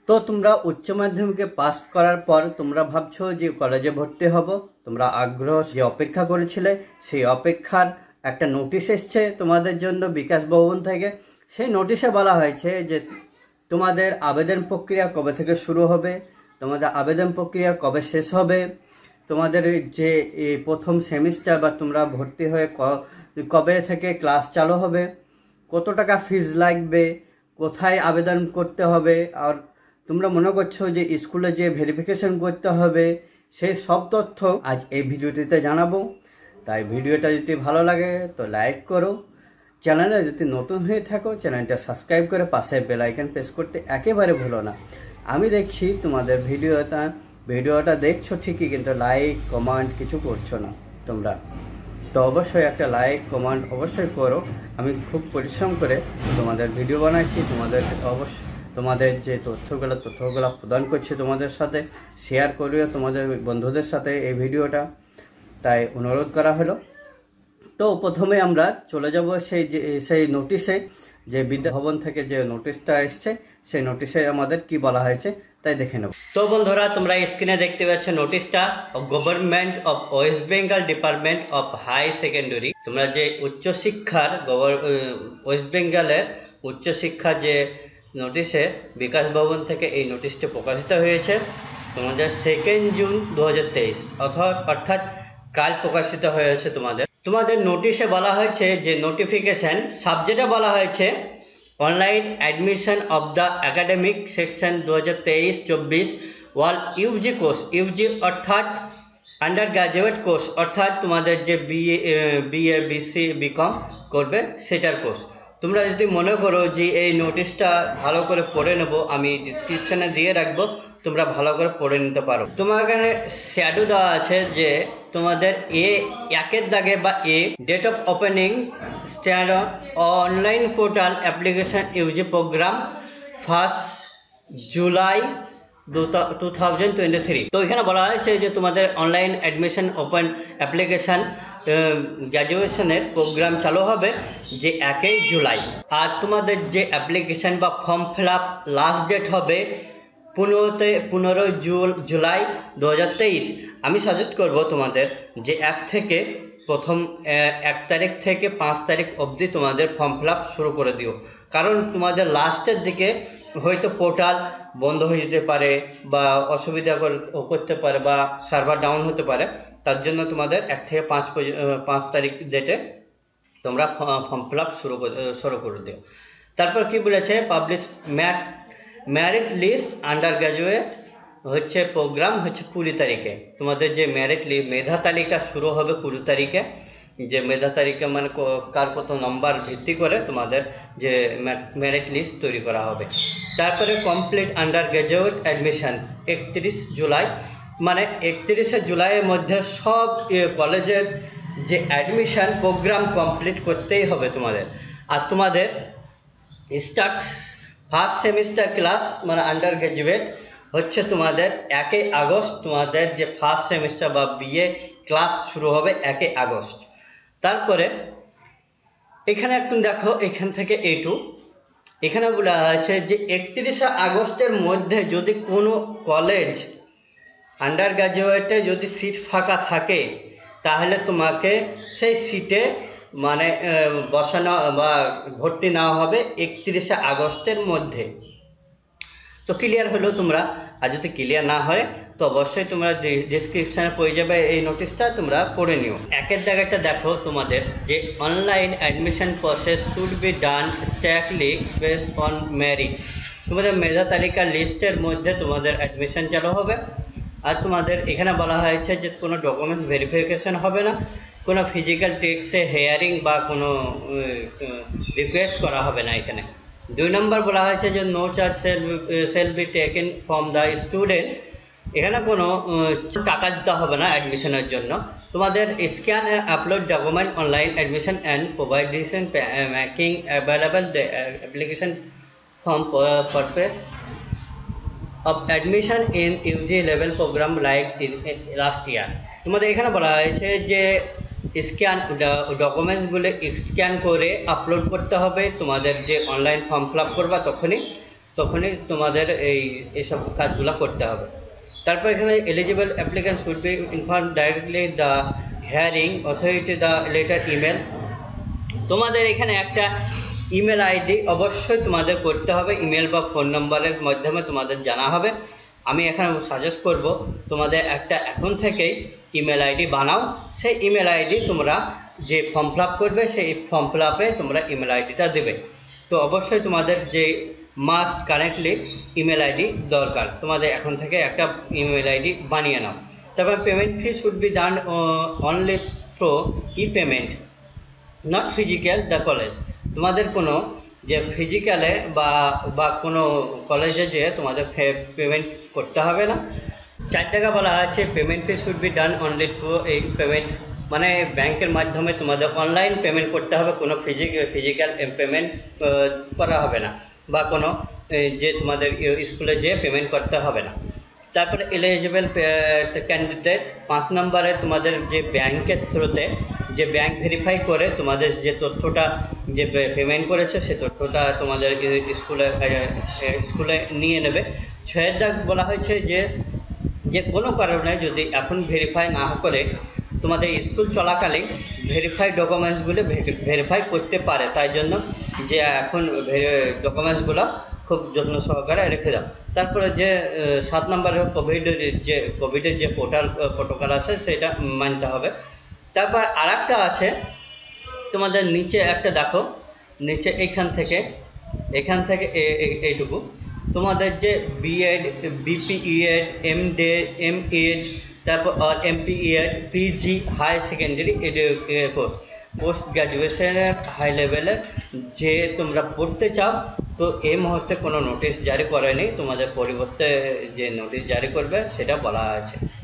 তো তোমরা উচ্চ মাধ্যমিকে পাস করার পর তোমরা ভাবছো যে কলেজে ভর্তি হব, তোমরা আগ্রহ যে অপেক্ষা করেছিলে সেই অপেক্ষার একটা নোটিশ এসছে তোমাদের জন্য বিকাশ ভবন থেকে। সেই নোটিশে বলা হয়েছে যে তোমাদের আবেদন প্রক্রিয়া কবে থেকে শুরু হবে, তোমাদের আবেদন প্রক্রিয়া কবে শেষ হবে, তোমাদের যে প্রথম সেমিস্টার বা তোমরা ভর্তি হয়ে কবে থেকে ক্লাস চালু হবে, কত টাকা ফিজ লাগবে, কোথায় আবেদন করতে হবে, আর তোমরা মনে করছো যে স্কুলে যে ভেরিফিকেশন করতে হবে, সেই সব তথ্য আজ এই ভিডিওটিতে জানাবো। তাই ভিডিওটা যদি ভালো লাগে তো লাইক করো, চ্যানেলে যদি নতুন হয়ে থাকো চ্যানেলটা সাবস্ক্রাইব করে পাশে বেল আইকন প্রেস করতে একেবারে ভুলো না। আমি দেখছি তোমাদের ভিডিওটা দেখছো ঠিকই, কিন্তু লাইক কমেন্ট কিছু করছো না তোমরা। তো অবশ্যই একটা লাইক কমেন্ট অবশ্যই করো। আমি খুব পরিশ্রম করে তোমাদের ভিডিও বানাচ্ছি, তোমাদের যে তথ্যগুলো প্রদান করছি, তোমাদের সাথে শেয়ার করিও তোমাদের বন্ধুদের সাথে এই ভিডিওটা, তাই অনুরোধ করা হলো। তো প্রথমে আমরা চলে যাব সেই নোটিশে, যে বিদ্যা ভবন থেকে যে নোটিশটা এসছে সেই নোটিশে আমাদের কি বলা হয়েছে তাই দেখে নেব। তো বন্ধুরা, তোমরা স্ক্রিনে দেখতে পাচ্ছ নোটিশটা, government of West Bengal department of high secondary. তোমরা যে উচ্চশিক্ষার ওয়েস্ট বেঙ্গলের উচ্চশিক্ষা যে নোটিশে বিকাশ ভবন থেকে এই নোটিশটি প্রকাশিত হয়েছে তোমাদের 2 জুন 2023, অর্থাৎ কাল প্রকাশিত হয়েছে। তোমাদের নোটিশে বলা হয়েছে যে নোটিফিকেশন সাবজেক্টে বলা হয়েছে online admission of the academic section 2023-24 ওয়াল ইউজি কোর্স। ইউজি অর্থাৎ আন্ডার গ্রাজুয়েট কোর্স, অর্থাৎ তোমাদের যে বিএ বিসি বিকম করবে সেটার কোর্স। তোমরা যদি মনে করো যে এই নোটিশটা ভালো করে পড়ে নেব, আমি ডিসক্রিপশানে দিয়ে রাখবো, তোমরা ভালো করে পড়ে নিতে পারো। তোমার এখানে শ্যাডো দেওয়া আছে যে তোমাদের একের দাগে বা date of opening stand online portal application UG programme 1 July 2023। তো এখানে বলা হয়েছে যে তোমাদের অনলাইন অ্যাডমিশন ওপেন অ্যাপ্লিকেশন গ্র্যাজুয়েশনের প্রোগ্রাম চালু হবে যে 1 জুলাই। আর তোমাদের যে অ্যাপ্লিকেশন বা form fill up last date হবে 15 জুলাই 2023। আমি সাজেস্ট করব তোমাদের যে 1 তারিখ থেকে 5 তারিখ অবধি তোমাদের ফর্ম ফিল আপ শুরু করে দিও, কারণ তোমাদের লাস্টের দিকে হয়তো পোর্টাল বন্ধ হয়ে যেতে পারে বা অসুবিধা করতে পারে বা সার্ভার ডাউন হতে পারে। তার জন্য তোমাদের 1 থেকে 5 তারিখ ডেটে তোমরা ফর্ম ফিল আপ শুরু করে দিও। তারপর কি বলেছে, publish merit list undergraduate হচ্ছে প্রোগ্রাম হচ্ছে 20 তারিখে। তোমাদের যে মেধা তালিকা শুরু হবে 20 তারিখে। যে মেধা তালিকা মানে কার কত নম্বর ভিত্তি করে তোমাদের যে মেরিট লিস্ট তৈরি করা হবে। তারপরে complete undergraduate admission 31 July, মানে 31 জুলাইয়ের মধ্যে সব কলেজের যে অ্যাডমিশন প্রোগ্রাম কমপ্লিট করতেই হবে তোমাদের। আর তোমাদের স্টার্ট ফার্স্ট সেমিস্টার ক্লাস মানে আন্ডার গ্র্যাজুয়েট হচ্ছে তোমাদের 1 আগস্ট। তোমাদের যে ফার্স্ট সেমিস্টার বা বিএ ক্লাস শুরু হবে 1 আগস্ট। তারপরে এখানে একটু দেখো, এখান থেকে এখানে বলা আছে যে 31 আগস্টের মধ্যে যদি কোনো কলেজ আন্ডার গ্র্যাজুয়েটে যদি সিট ফাঁকা থাকে তাহলে তোমাকে সেই সিটে মানে বসানো বা ভর্তি নেওয়া হবে 31 আগস্টের মধ্যে। তো ক্লিয়ার হলো তোমরা? আর যদি ক্লিয়ার না হয় তো অবশ্যই তোমরা ডিসক্রিপশানে পেয়ে যাবে এই নোটিশটা, তোমরা পড়ে নিও। 1 জায়গাটা দেখো তোমাদের যে online admission process should be done strictly based on merit. তোমাদের মেধা তালিকার লিস্টের মধ্যে তোমাদের অ্যাডমিশন চালু হবে। আর তোমাদের এখানে বলা হয়েছে যে কোনো ডকুমেন্টস ভেরিফিকেশন হবে না, কোনো ফিজিক্যাল টেস্টে হেয়ারিং বা কোনো রিকোয়েস্ট করা হবে না। এখানে 2 নম্বর বলা হয়েছে যে no charge shall be taken from the student. এখানে কোনো টাকা দিতে হবে না অ্যাডমিশনের জন্য। তোমাদের scan upload document online admission and provision making available the application form purpose of admission in UG level program like in last year। তোমাদের এখানে বলা হয়েছে যে স্ক্যান ডকুমেন্টসগুলো স্ক্যান করে আপলোড করতে হবে তোমাদের যে অনলাইন ফর্ম ফিল আপ করবা তখনই। তখনই তোমাদের এইসব কাজগুলো করতে হবে। তারপর এখানে eligible applicant should be inform directly the hearing authority the letter email. তোমাদের এখানে একটা ইমেল আইডি অবশ্যই তোমাদের করতে হবে, ইমেল বা ফোন নম্বরের মাধ্যমে তোমাদের জানা হবে। আমি এখানে সাজেস্ট করব তোমাদের একটা এখন থেকেই ইমেল আইডি বানাও। সেই ইমেল আইডি তোমরা যে ফর্ম ফিল আপ করবে সেই ফর্ম ফিল আপে তোমরা ইমেল আইডিটা দেবে। তো অবশ্যই তোমাদের যে মাস্ট কারেন্টলি ইমেল আইডি দরকার, তোমাদের এখন থেকে একটা ইমেল আইডি বানিয়ে নাও। তারপর payment fee should be done only through e payment not physical the college. তোমাদের কোনো যে ফিজিক্যালে বা কোনো কলেজে যেয়ে তোমাদের পেমেন্ট করতে হবে না। 4 টাকা বলা আছে payment fee should be done only through এই পেমেন্ট, মানে ব্যাংকের মাধ্যমে তোমাদের অনলাইন পেমেন্ট করতে হবে, কোনো ফিজিক্যাল পেমেন্ট করা হবে না, বা কোনো যে তোমাদের স্কুলে যেয়ে পেমেন্ট করতে হবে না। তারপরে এলিজিবল ক্যান্ডিডেট 5 নম্বরে তোমাদের যে ব্যাংকের থ্রুতে যে ব্যাংক ভেরিফাই করে তোমাদের যে তথ্যটা যে পেমেন্ট করেছে সে তথ্যটা তোমাদের স্কুলে নিয়ে নেবে। 6 দাগ বলা হয়েছে যে কোনো কারণে যদি এখন ভেরিফাই না করে তোমাদের স্কুল চলাকালীন ভেরিফাই ডকুমেন্টসগুলো ভেরিফাই করতে পারে, তাই জন্য যে এখন ডকুমেন্টসগুলো খুব যত্ন সহকারে রেখে দাও। তারপরে যে 7 নম্বরে কোভিডের যে প্রোটোকল আছে সেটা মানতে হবে। তারপর আর একটা আছে তোমাদের নিচে একটা দেখো, নিচে এখান থেকে এইটুকু তোমাদের যে বিএড, বিপিএড, এমএড, তারপর M P Ed, PG, high secondary course, post গ্র্যাজুয়েশনের হাই লেভেলের যে তোমরা পড়তে চাও, তো এই মুহূর্তে কোনো নোটিশ জারি করেনি, তোমাদের পরিবর্তে যে নোটিশ জারি করবে সেটা বলা আছে।